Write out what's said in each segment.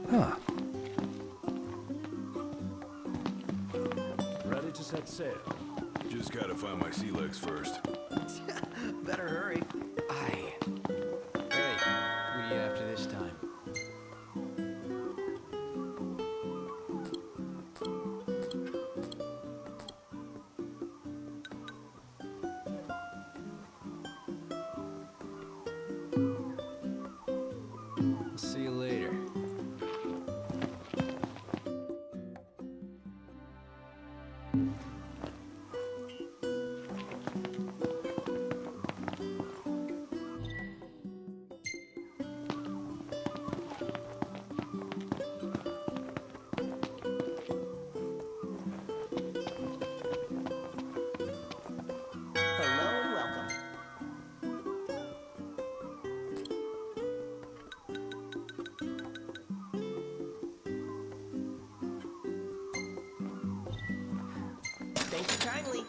Huh. Ready to set sail. Just gotta find my sea legs first. Better hurry. Aye. Hey, what are you after this time? See you later. Hello and welcome. Thank you kindly.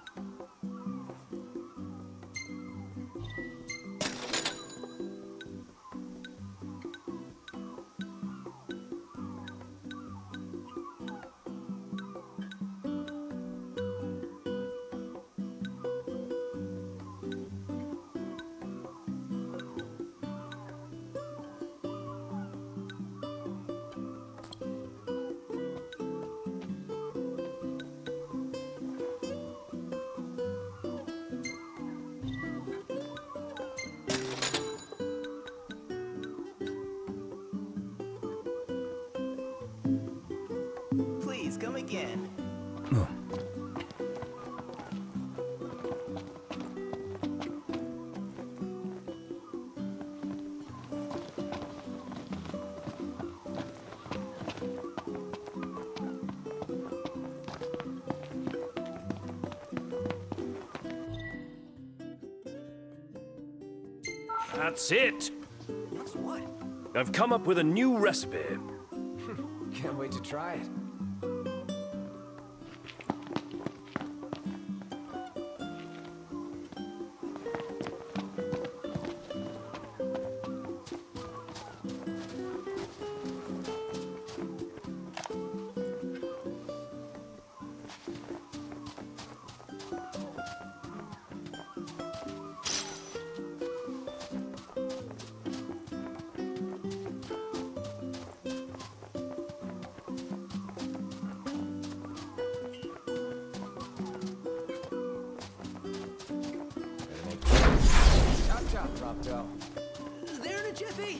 Please come again. Oh. That's it! What's what? I've come up with a new recipe. Can't wait to try it. Chop chop, Prompto. There in a jiffy.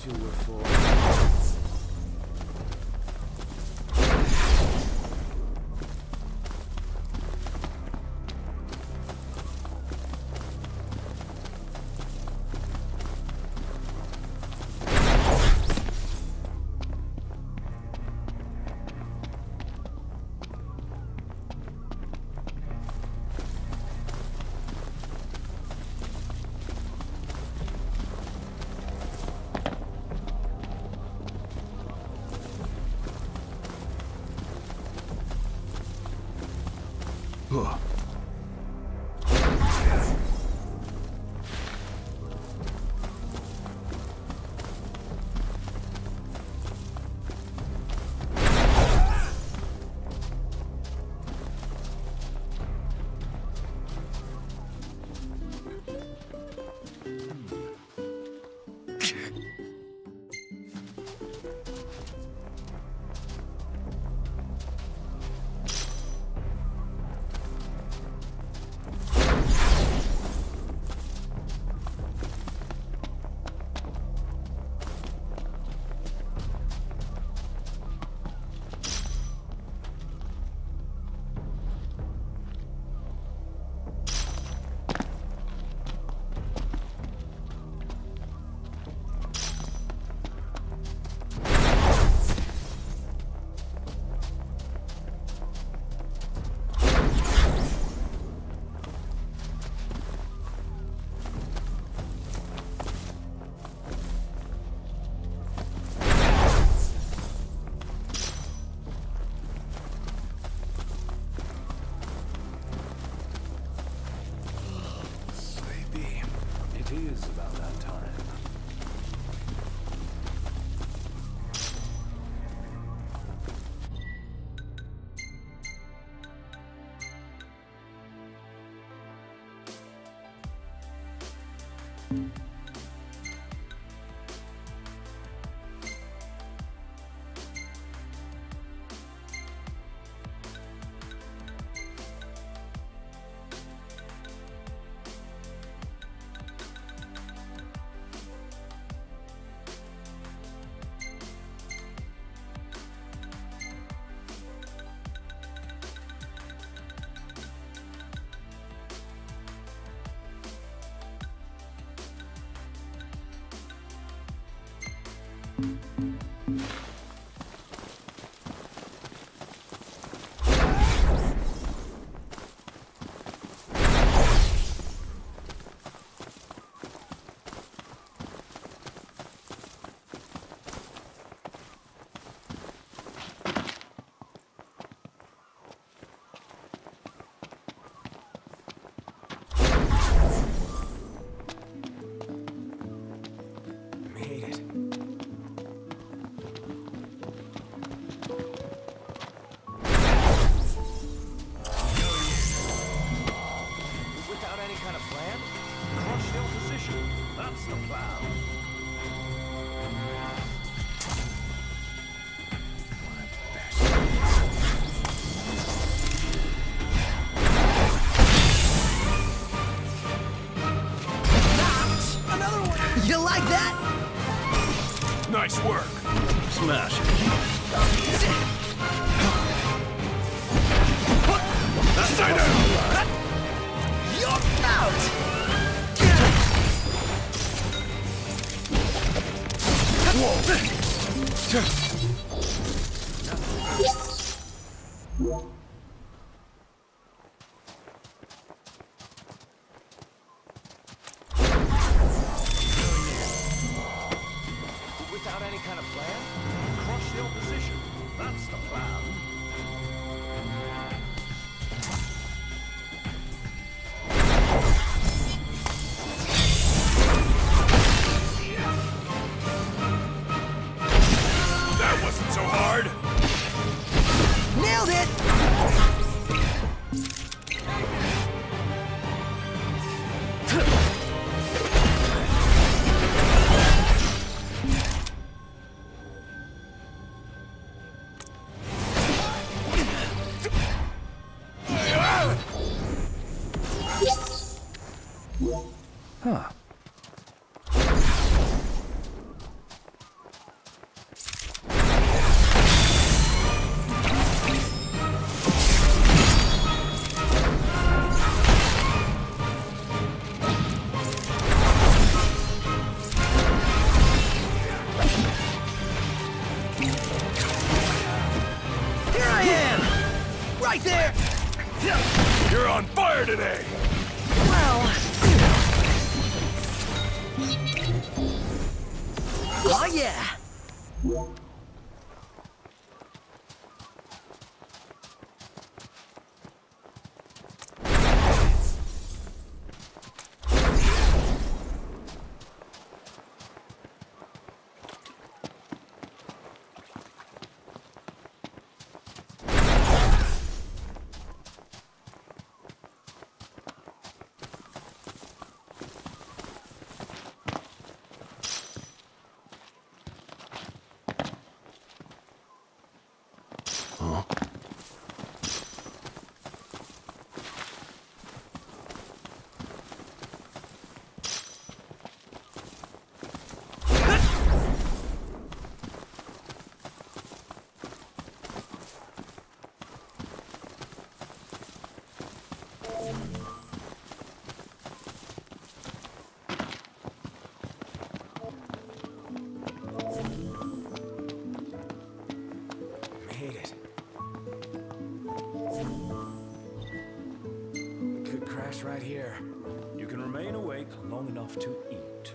two were for. Huh. It is about that time. You like that? Nice work. Smash it. Stay down. You're out! Without any kind of plan, crush the opposition. That's the plan. That wasn't so hard. Nailed it! Huh. right there! You're on fire today! Well... Oh yeah! Made it. We could crash right here. You can remain awake long enough to eat.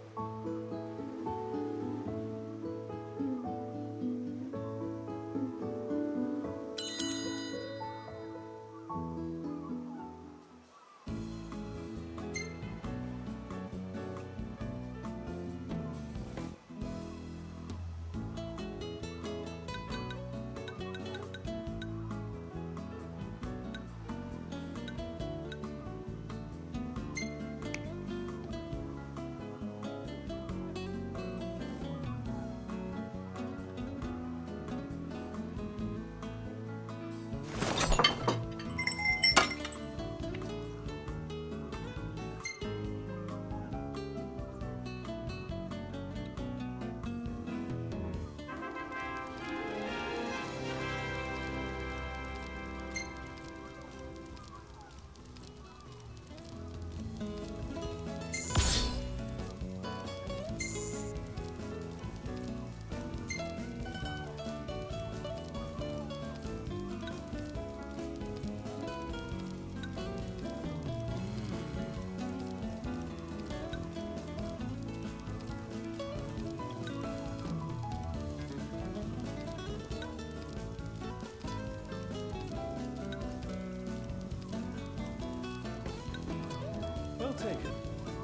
Well taken.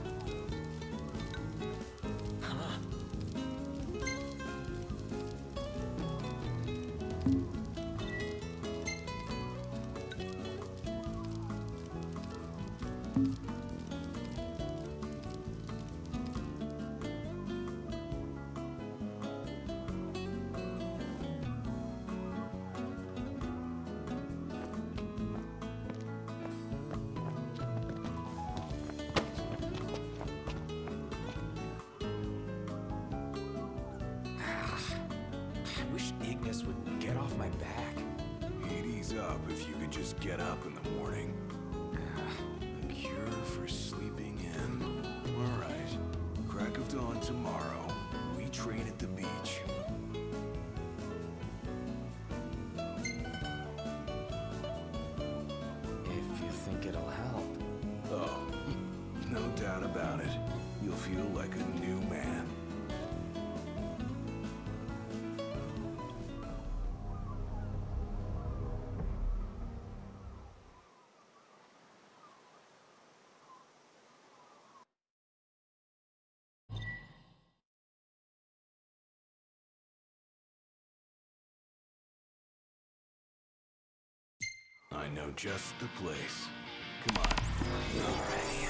I wish Ignis would get off my back. He'd ease up if you could just get up in the morning. A cure for sleeping in. All right. Crack of dawn tomorrow. We train at the beach. If you think it'll help. Oh, no doubt about it. You'll feel like a new man. I know just the place. Come on. Alrighty.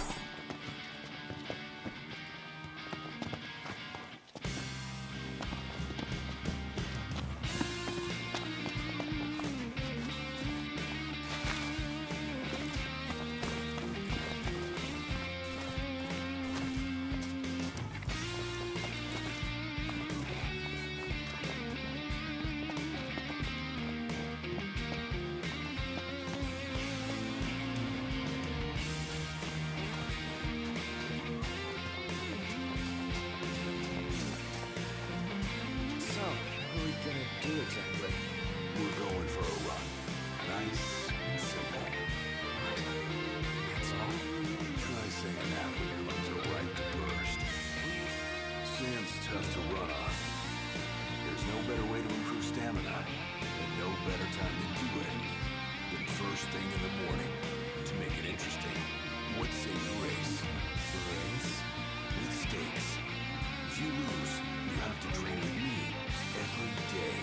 So, what are we gonna do exactly? We're going for a run. Nice and simple. That's all? Try saying that when your lungs are ripe to burst. Sand's tough to run on. There's no better way to improve stamina, and no better time to do it than first thing in the morning. To make it interesting, what say you race? Race? With stakes. If you lose, you have to train with me every day.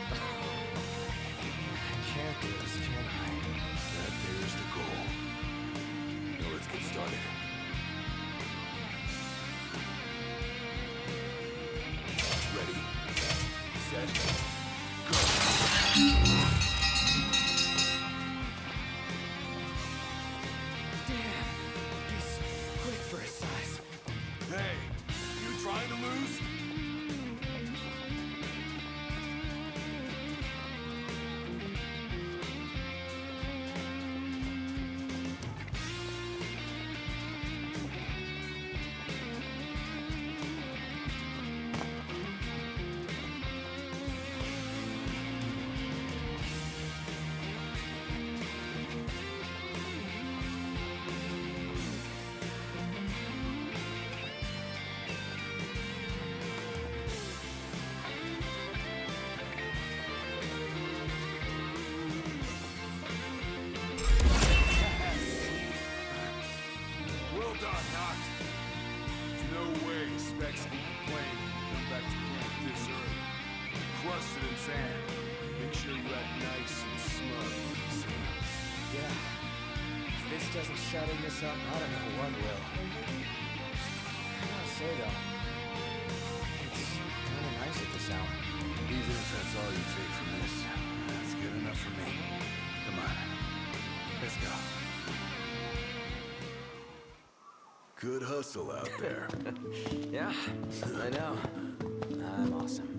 I can't do this, can I? That there's the goal. Now let's get started. Ready, set, go. Damn, he's quick for his size. Hey, you trying to lose? Well done, Noct. There's no way Specs can complain when you come back to camp this early. Crusted in sand. Make sure you act nice and smug. Yeah. If this doesn't shut Ignis up, I don't know what will. I gotta say though, it's kinda nice at this hour. Even if that's all you take from this, that's good enough for me. Come on. Let's go. Good hustle out there. Yeah, I know. I'm awesome.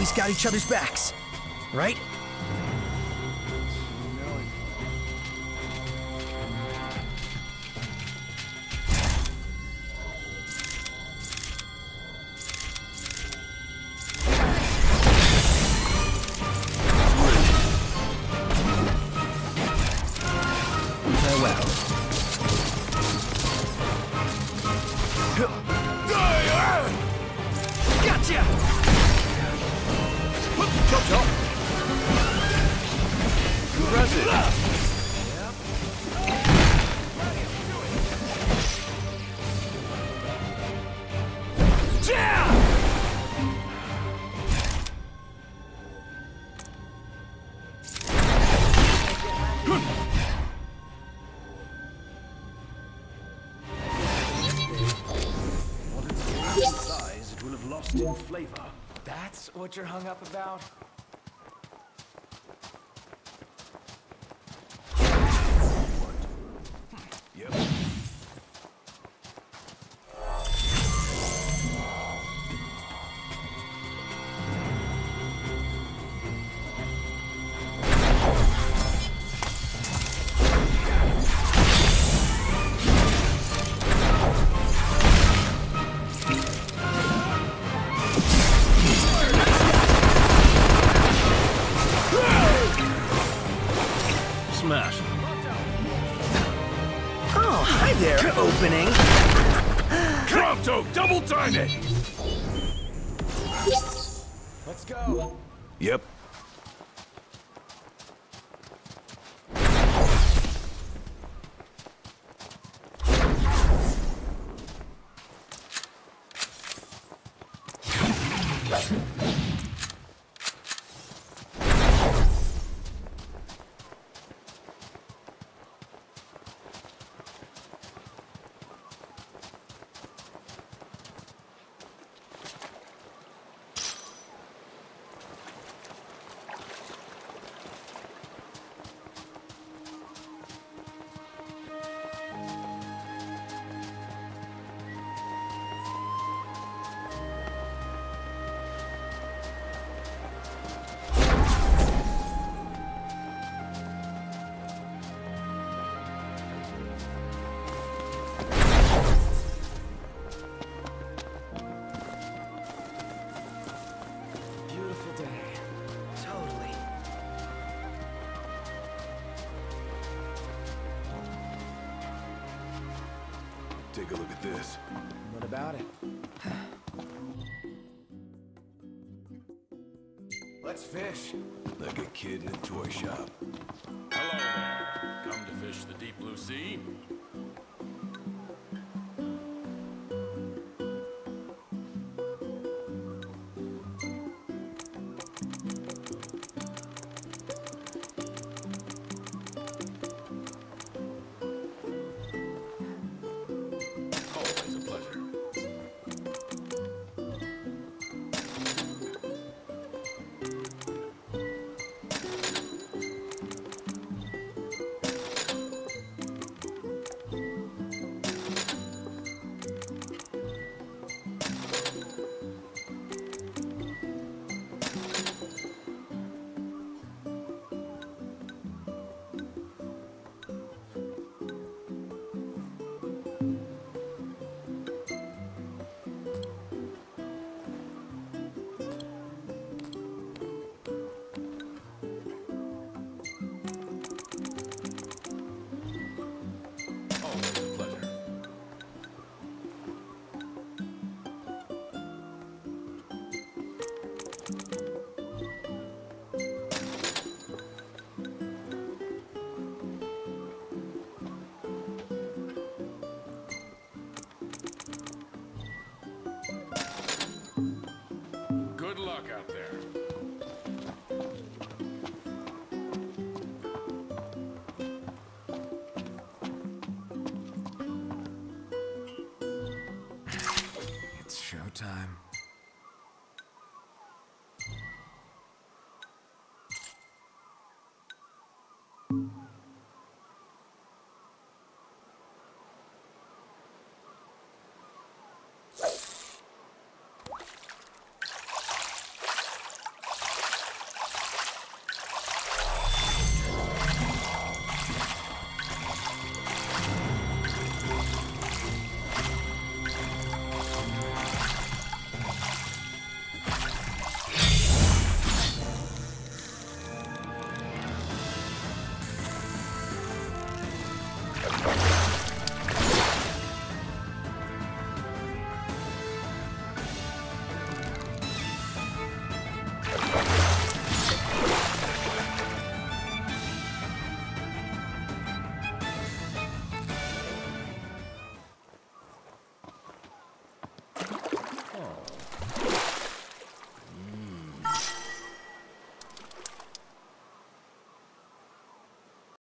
always got each other's backs, right? You know it. Farewell. Gotcha! Chop chop! Impressive! Size, it will have lost in flavor. That's what you're hung up about? Yep. Smash. Oh, hi there, opening. Prompto, double time it! Let's go. Yep. Beautiful day. Totally. Take a look at this. What about it? Let's fish. Like a kid in a toy shop. Hello there. Come to fish the deep blue sea? Always a pleasure. Always a pleasure. Good luck out there. It's showtime.